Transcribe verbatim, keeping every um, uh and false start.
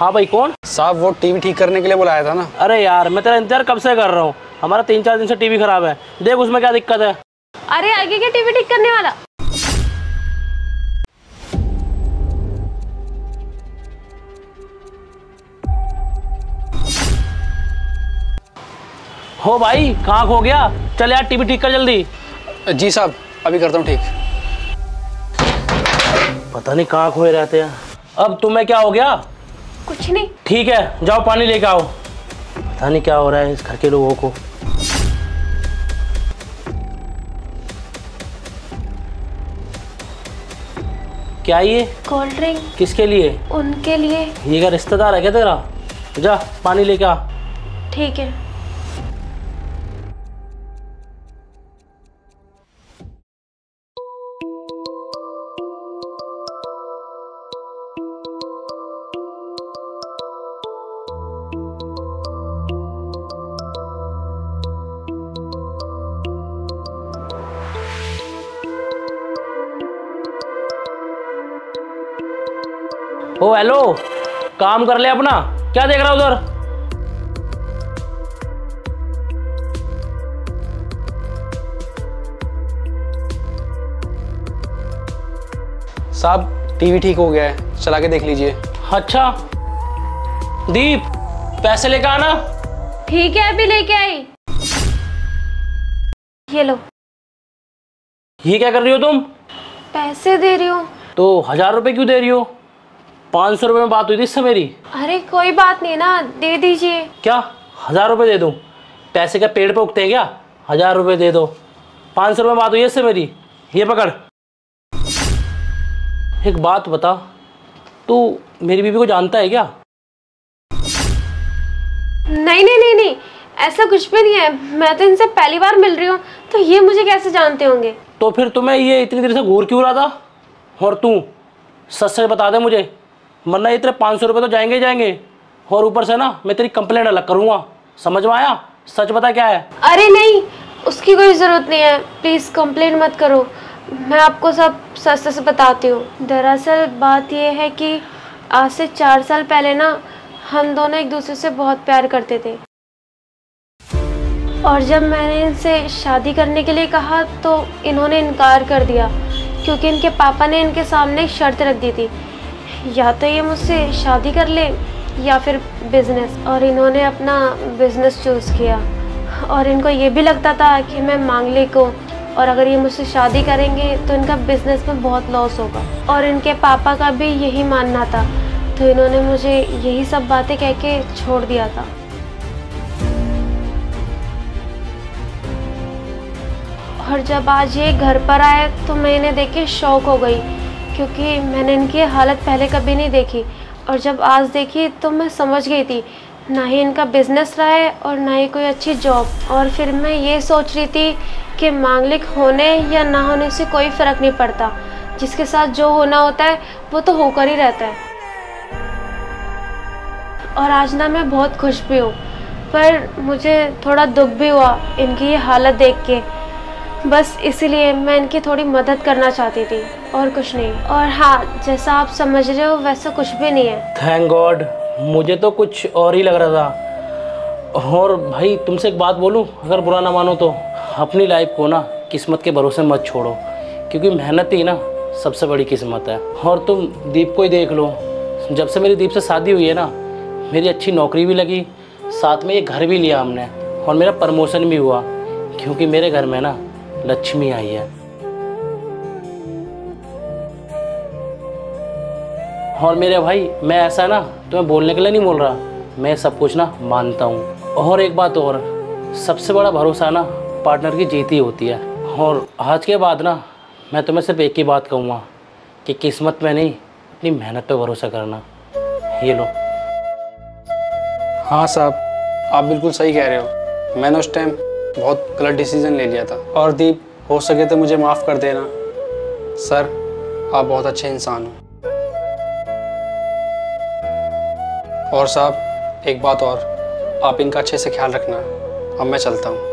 हाँ भाई कौन? साहब वो टीवी ठीक करने के लिए बुलाया था ना। अरे यार मैं तेरा इंतजार कब से कर रहा हूँ, हमारा तीन चार दिन से टीवी खराब है, देख उसमें क्या दिक्कत है। अरे आगे क्या टीवी ठीक करने वाला? हो भाई कहाँ खो गया, चल यार टीवी ठीक कर जल्दी। जी साहब अभी करता हूँ ठीक। पता नहीं कहाँ खोए रहते हैं। अब तुम्हें क्या हो गया? कुछ नहीं। ठीक है जाओ पानी लेके आओ। पता नहीं क्या हो रहा है इस घर के लोगों को। क्या ये? Cold drink. किसके लिए? उनके लिए। ये क्या रिश्तेदार है क्या तेरा? जा पानी लेके आ। ठीक है। ओ हेलो, काम कर ले अपना, क्या देख रहा उधर? साहब टीवी ठीक हो गया है, चला के देख लीजिए। अच्छा दीप पैसे लेकर आना। ठीक है अभी लेके आई। ये लो। ये क्या कर रही हो तुम? पैसे दे रही हूँ। तो हजार रुपए क्यों दे रही हो? पाँच सौ रुपये में बात हुई थी इससे मेरी। अरे कोई बात नहीं ना, दे दीजिए। क्या हजार रुपये दे दूँ? पैसे क्या पेड़ पे उगते हैं क्या? हजार रुपये दे दो। पाँच सौ रुपये में बात हुई है इससे मेरी, ये पकड़। एक बात बता, तू मेरी बीवी को जानता है क्या? नहीं नहीं नहीं नहीं, ऐसा कुछ भी नहीं है, मैं तो इनसे पहली बार मिल रही हूँ, तो ये मुझे कैसे जानते होंगे? तो फिर तुम्हें ये इतनी देर से घूर क्यों रहा था? और तू सच सच बता दे मुझे, वरना ये तेरे पाँच सौ रुपये तो जाएंगे ही जाएंगे, और ऊपर से ना मैं तेरी कंप्लेंट अलग करूँगा, समझ में आया? सच बता क्या है? अरे नहीं, उसकी कोई ज़रूरत नहीं है, प्लीज़ कंप्लेंट मत करो, मैं आपको सब सच सच बताती हूँ। दरअसल बात यह है कि आज से चार साल पहले ना हम दोनों एक दूसरे से बहुत प्यार करते थे, और जब मैंने इनसे शादी करने के लिए कहा तो इन्होंने इनकार कर दिया, क्योंकि इनके पापा ने इनके सामने एक शर्त रख दी थी, या तो ये मुझसे शादी कर ले या फिर बिज़नेस, और इन्होंने अपना बिज़नेस चूज़ किया। और इनको ये भी लगता था कि मैं मांगलिक हूँ, और अगर ये मुझसे शादी करेंगे तो इनका बिज़नेस में बहुत लॉस होगा, और इनके पापा का भी यही मानना था, तो इन्होंने मुझे यही सब बातें कह के छोड़ दिया था। और जब आज ये घर पर आए तो मैं इन्हें देख के शौक हो गई, क्योंकि मैंने इनकी हालत पहले कभी नहीं देखी, और जब आज देखी तो मैं समझ गई थी, ना ही इनका बिज़नेस रहा है और ना ही कोई अच्छी जॉब। और फिर मैं ये सोच रही थी कि मांगलिक होने या ना होने से कोई फ़र्क नहीं पड़ता, जिसके साथ जो होना होता है वो तो होकर ही रहता है। और आज ना मैं बहुत खुश भी हूँ, पर मुझे थोड़ा दुख भी हुआ इनकी ये हालत देख के, बस इसीलिए मैं इनकी थोड़ी मदद करना चाहती थी, और कुछ नहीं। और हाँ, जैसा आप समझ रहे हो वैसा कुछ भी नहीं है। थैंक गॉड, मुझे तो कुछ और ही लग रहा था। और भाई तुमसे एक बात बोलूं, अगर बुरा ना मानो तो अपनी लाइफ को ना किस्मत के भरोसे मत छोड़ो, क्योंकि मेहनत ही ना सबसे बड़ी किस्मत है। और तुम दीप को ही देख लो, जब से मेरी दीप से शादी हुई है ना, मेरी अच्छी नौकरी भी लगी, साथ में ये घर भी लिया हमने, और मेरा प्रमोशन भी हुआ, क्योंकि मेरे घर में ना लक्ष्मी आई है। और मेरे भाई मैं ऐसा ना तुम्हें बोलने के लिए नहीं बोल रहा, मैं सब कुछ ना मानता हूँ। और एक बात और, सबसे बड़ा भरोसा ना पार्टनर की जीत ही होती है। और आज के बाद ना मैं तुम्हें सिर्फ एक ही बात कहूँगा कि किस्मत में नहीं, अपनी मेहनत पे भरोसा करना। ये लो। हाँ साहब आप बिल्कुल सही कह रहे हो, मैंने उस टाइम बहुत गलत डिसीजन ले लिया था। और दीप हो सके तो मुझे माफ़ कर देना सर, आप बहुत अच्छे इंसान हो। और साहब एक बात और, आप इनका अच्छे से ख्याल रखना। अब मैं चलता हूँ।